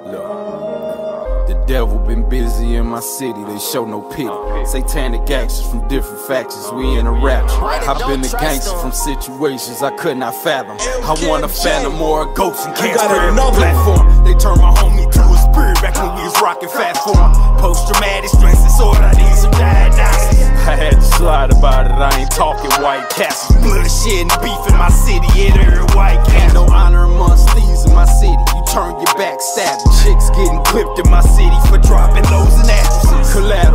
Look, the devil been busy in my city, they show no pity. Satanic actions from different factions, we in a rapture. I've been a gangster from situations I could not fathom. I want a phantom or a ghost and can't spread the platform. They turned my homie to a spirit back when we was rocking fast form. Post-traumatic stress disorder, I need some diagnosis. I had to slide about it, I ain't talking White Castles. Bloodshed and beef in my city, it every White Castle. No honor amongst thieves in my city, you turn your back stabbing. Chicks getting clipped in my city for dropping loads and addresses. Collateral